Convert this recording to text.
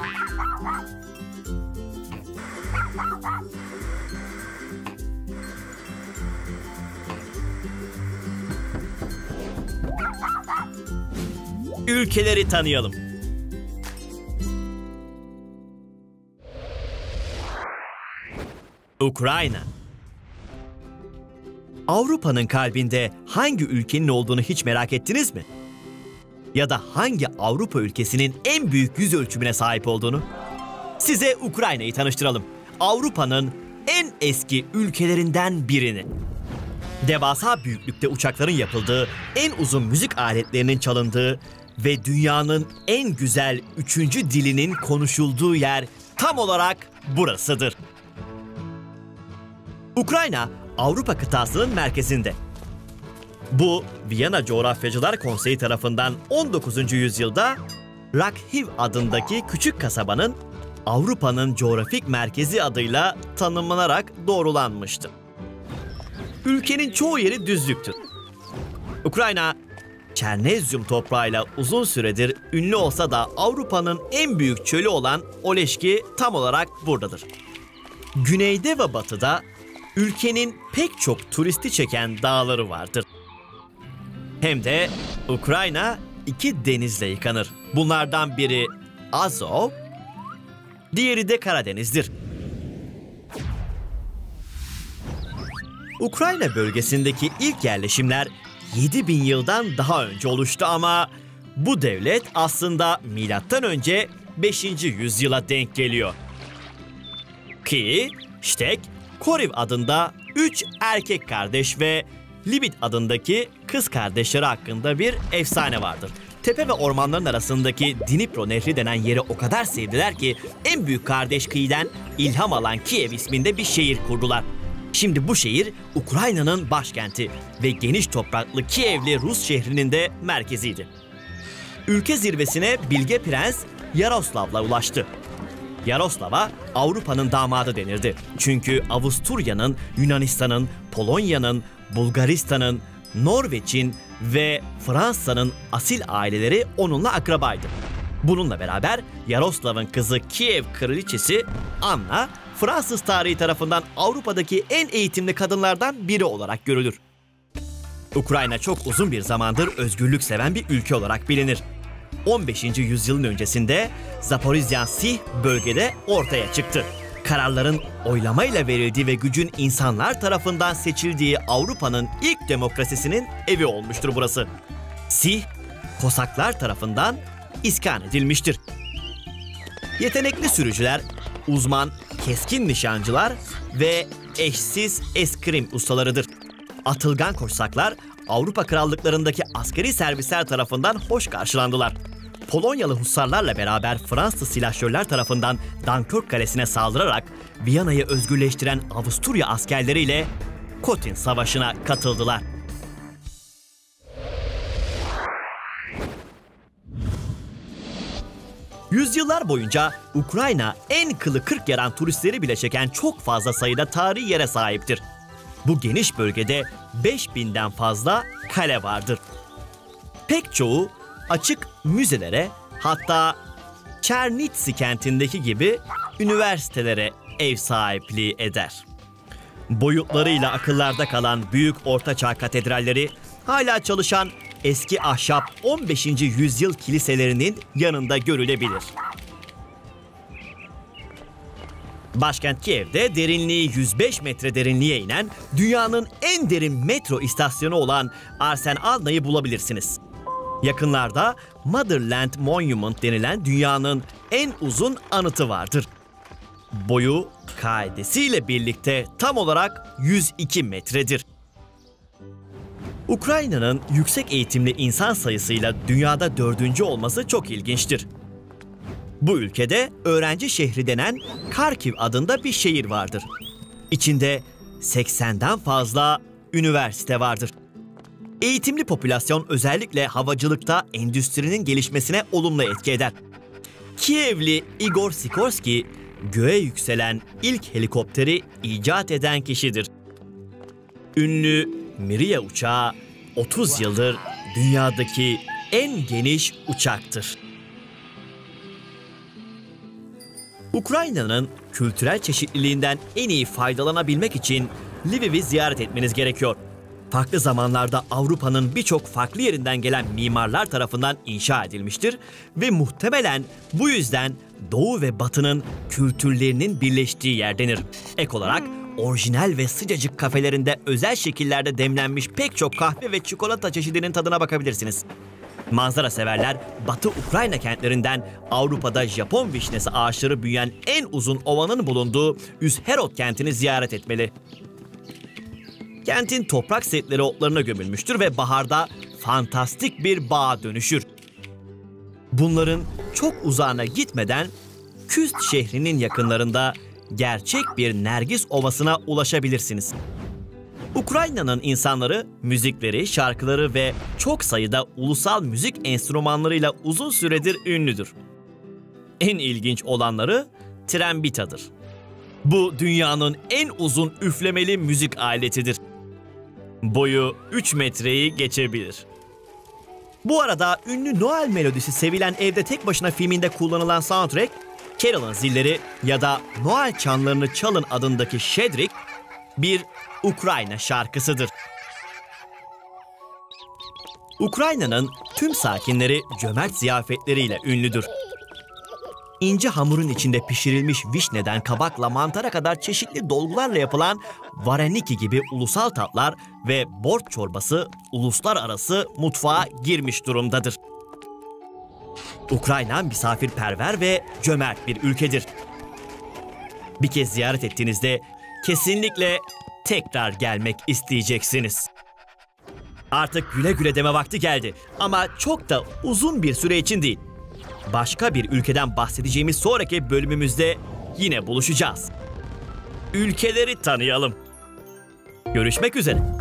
Ülkeleri tanıyalım. Ukrayna. Avrupa'nın kalbinde hangi ülkenin olduğunu hiç merak ettiniz mi? Ya da hangi Avrupa ülkesinin en büyük yüz ölçümüne sahip olduğunu? Size Ukrayna'yı tanıştıralım. Avrupa'nın en eski ülkelerinden birini. Devasa büyüklükte uçakların yapıldığı, en uzun müzik aletlerinin çalındığı ve dünyanın en güzel 3. dilinin konuşulduğu yer tam olarak burasıdır. Ukrayna, Avrupa kıtasının merkezinde. Bu, Viyana Coğrafyacılar Konseyi tarafından 19. yüzyılda Rakhiv adındaki küçük kasabanın Avrupa'nın coğrafik merkezi adıyla tanımlanarak doğrulanmıştı. Ülkenin çoğu yeri düzlüktür. Ukrayna, Çernezyum toprağıyla uzun süredir ünlü olsa da Avrupa'nın en büyük çölü olan Oleşki tam olarak buradadır. Güneyde ve batıda ülkenin pek çok turisti çeken dağları vardır. Hem de Ukrayna 2 denizle yıkanır. Bunlardan biri Azov, diğeri de Karadeniz'dir. Ukrayna bölgesindeki ilk yerleşimler 7000 yıldan daha önce oluştu ama bu devlet aslında M.Ö. 5. yüzyıla denk geliyor. Ki, Ştek, Koriv adında 3 erkek kardeş ve Libid adındaki kız kardeşleri hakkında bir efsane vardır. Tepe ve ormanların arasındaki Dnipro Nehri denen yeri o kadar sevdiler ki en büyük kardeş kıyıdan ilham alan Kiev isminde bir şehir kurdular. Şimdi bu şehir Ukrayna'nın başkenti ve geniş topraklı Kievli Rus şehrinin de merkeziydi. Ülke zirvesine bilge prens Yaroslav'la ulaştı. Yaroslav'a Avrupa'nın damadı denirdi. Çünkü Avusturya'nın, Yunanistan'ın, Polonya'nın, Bulgaristan'ın, Norveç'in ve Fransa'nın asil aileleri onunla akrabaydı. Bununla beraber Yaroslav'ın kızı Kiev kraliçesi Anna, Fransız tarihi tarafından Avrupa'daki en eğitimli kadınlardan biri olarak görülür. Ukrayna çok uzun bir zamandır özgürlük seven bir ülke olarak bilinir. 15. yüzyılın öncesinde Zaporizyan Sih bölgede ortaya çıktı. Kararların oylamayla verildiği ve gücün insanlar tarafından seçildiği Avrupa'nın ilk demokrasisinin evi olmuştur burası. Sih, Kosaklar tarafından iskan edilmiştir. Yetenekli sürücüler, uzman keskin nişancılar ve eşsiz eskrim ustalarıdır. Atılgan Kosaklar, Avrupa krallıklarındaki askeri servisler tarafından hoş karşılandılar. Polonyalı hussarlarla beraber Fransız silahşörler tarafından Dunkirk Kalesi'ne saldırarak Viyana'yı özgürleştiren Avusturya askerleriyle Kotin Savaşı'na katıldılar. Yüzyıllar boyunca Ukrayna en kılı kırk yaran turistleri bile çeken çok fazla sayıda tarihi yere sahiptir. Bu geniş bölgede 5000'den fazla kale vardır. Pek çoğu açık müzelere, hatta Chernivtsi kentindeki gibi üniversitelere ev sahipliği eder. Boyutlarıyla akıllarda kalan büyük ortaçağ katedralleri, hala çalışan eski ahşap 15. yüzyıl kiliselerinin yanında görülebilir. Başkent Kiev'de derinliği 105 metre derinliğe inen dünyanın en derin metro istasyonu olan Arsenalna'yı bulabilirsiniz. Yakınlarda Motherland Monument denilen dünyanın en uzun anıtı vardır. Boyu kaidesiyle birlikte tam olarak 102 metredir. Ukrayna'nın yüksek eğitimli insan sayısıyla dünyada 4. olması çok ilginçtir. Bu ülkede öğrenci şehri denen Kharkiv adında bir şehir vardır. İçinde 80'den fazla üniversite vardır. Eğitimli popülasyon özellikle havacılıkta endüstrinin gelişmesine olumlu etki eder. Kievli Igor Sikorsky, göğe yükselen ilk helikopteri icat eden kişidir. Ünlü Mriya uçağı 30 yıldır dünyadaki en geniş uçaktır. Ukrayna'nın kültürel çeşitliliğinden en iyi faydalanabilmek için Lviv'i ziyaret etmeniz gerekiyor. Farklı zamanlarda Avrupa'nın birçok farklı yerinden gelen mimarlar tarafından inşa edilmiştir ve muhtemelen bu yüzden Doğu ve Batı'nın kültürlerinin birleştiği yer denir. Ek olarak orijinal ve sıcacık kafelerinde özel şekillerde demlenmiş pek çok kahve ve çikolata çeşidinin tadına bakabilirsiniz. Manzara severler, Batı Ukrayna kentlerinden Avrupa'da Japon vişnesi ağaçları büyüyen en uzun ovanın bulunduğu Üzherod kentini ziyaret etmeli. Kentin toprak setleri otlarına gömülmüştür ve baharda fantastik bir bağa dönüşür. Bunların çok uzağına gitmeden Küst şehrinin yakınlarında gerçek bir Nergis Ovası'na ulaşabilirsiniz. Ukrayna'nın insanları müzikleri, şarkıları ve çok sayıda ulusal müzik enstrümanlarıyla uzun süredir ünlüdür. En ilginç olanları trembitadır. Bu dünyanın en uzun üflemeli müzik aletidir. Boyu 3 metreyi geçebilir. Bu arada ünlü Noel melodisi Sevilen Evde Tek Başına filminde kullanılan soundtrack, Carol'ın zilleri ya da Noel çanlarını çalın adındaki Şedrik bir Ukrayna şarkısıdır. Ukrayna'nın tüm sakinleri cömert ziyafetleriyle ünlüdür. İnce hamurun içinde pişirilmiş vişneden kabakla mantara kadar çeşitli dolgularla yapılan vareniki gibi ulusal tatlar ve borç çorbası uluslararası mutfağa girmiş durumdadır. Ukrayna misafirperver ve cömert bir ülkedir. Bir kez ziyaret ettiğinizde kesinlikle tekrar gelmek isteyeceksiniz. Artık güle güle deme vakti geldi ama çok da uzun bir süre için değil. Başka bir ülkeden bahsedeceğimiz sonraki bölümümüzde yine buluşacağız. Ülkeleri tanıyalım. Görüşmek üzere.